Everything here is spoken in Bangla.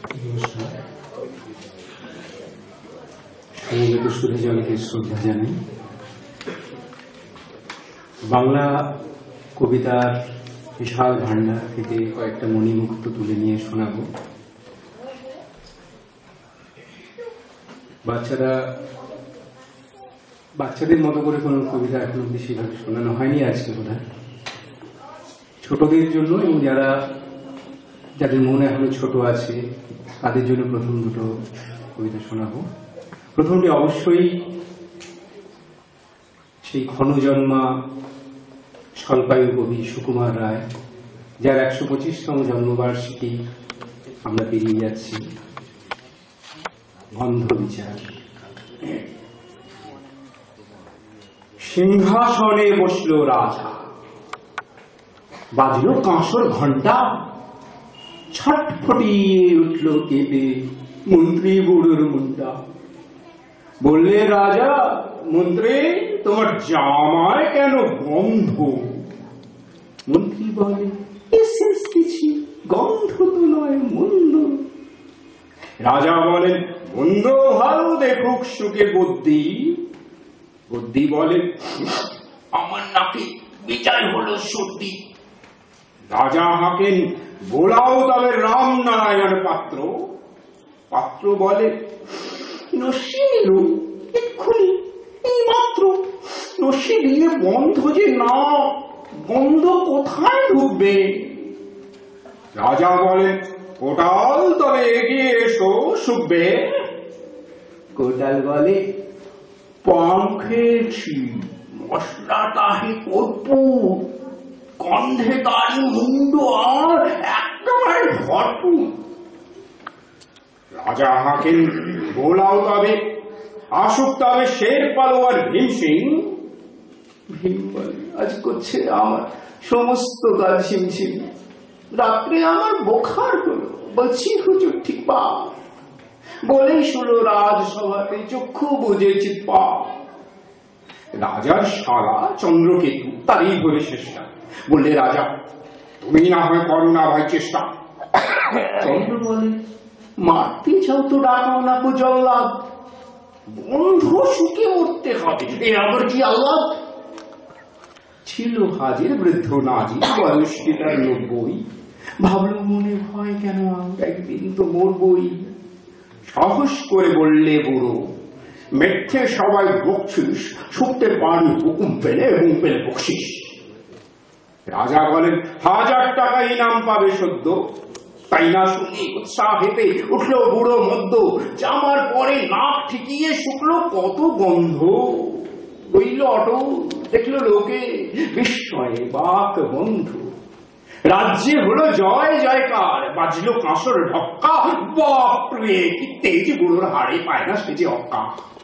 সমবেত সুধে জনকে শ্রদ্ধা জানাই। বাংলা কবিতার বিশাল ভান্ডার থেকে কয়েকটা মণিমুক্ত তুলে নিয়ে শোনাব। বাচ্চাদের মতো করে কোনো কবিতা এখনো বেশিরভাগ শোনানো হয়নি আজকে বোধহয়। ছোটদের জন্য এবং যাদের মনে এখনো ছোট আছে তাদের জন্য প্রথম দুটো কবিতা শোনাবো। প্রথমটি অবশ্যই সেই ক্ষণজন্মা স্বল্পায়ু কবি সুকুমার রায়, যার ১২৫তম জন্মবার্ষিকী আমরা পেরিয়ে যাচ্ছি। গন্ধ বিচার। সিংহাসনে বসল রাজা, বাজল কাঁসর ঘণ্টা, ছটফটিয়ে উঠল কেঁপে মন্ত্রী বুড়োর মুন্ডা। বললে রাজা, মন্ত্রী তোমার জামায় কেন গন্ধ? মন্ত্রী বলে, এসেছি, গন্ধ তো নয় মন্দ। রাজা বলেন, মন্দ ভালো দেখুক সুখে বুদ্ধি। বুদ্ধি বলে, আমার নাকি বিচার হলো সর্দি। রাজা হাঁকেন, বোলাও তবে রামনারায়ণ পাত্র। পাত্র বলে, নস্যি নিল এক্ষুনি এই মাত্র। নস্যি দিয়ে বন্ধ যে না, গন্ধ কোথায় ঢুকবে? রাজা বলেন, কোটাল তবে এগিয়ে এসো শুকবে। কোটাল বলে, পান খেয়েছি, মশলাটা হে কর্পূর, গন্ধে তারি মুন্ড আর একেবারে ভরপুর। রাজা হাঁকেন, বোলাও তবে, আসুক তবে শের পালোয়ার ভীম সিং। ভীম বলে, আজ করছে আমার সমস্ত কাজ ঝিমঝিম। রাত্রে আমার বোখার হলো, বলছি হুজুর ঠিক পা। বলেই শুলো রাজসভাতে চক্ষু বুঝেছি পা। রাজার শালা চন্দ্রকেতু তারই ধরে চেষ্টা। বললে রাজা, তুমি না হয় করো না ভাই চেষ্টা। চন্দ্র বলে, মারতে চাও তো ডাকাও না কো জল্লাদ, বন্ধ শুকে মরতে হবে, এ আবার কি আল্লাহ? ছিল হাজির বৃদ্ধ নাজি, বয়স কি তার ৯০। ভাবল মনে ভয় কেন, আমরা একদিন তো মরবই। সাহস করে বললে বুড়ো, মিথ্যে সবাই বকছিস, শুনতে পারি হুকুম পেলে এবং পেলে বকশিস। রাজা বলেন, ১০০০ টাকা ইনাম পাবে সদ্য। তাই না শুনি উৎসাহেতে উঠল বুড়ো মধ্য। জামার পরে নাক ঠিকিয়ে শুকলো কত গন্ধ। রইল অটো, দেখলো লোকে বিস্ময়ে বাক বন্ধু। রাজ্যে হলো জয় জয়কার, বাজলো কাঁসর ঢক্কা। বাপরে কি তেজ, বুড়োর হাড়ে পায় না সেজে অক্কা।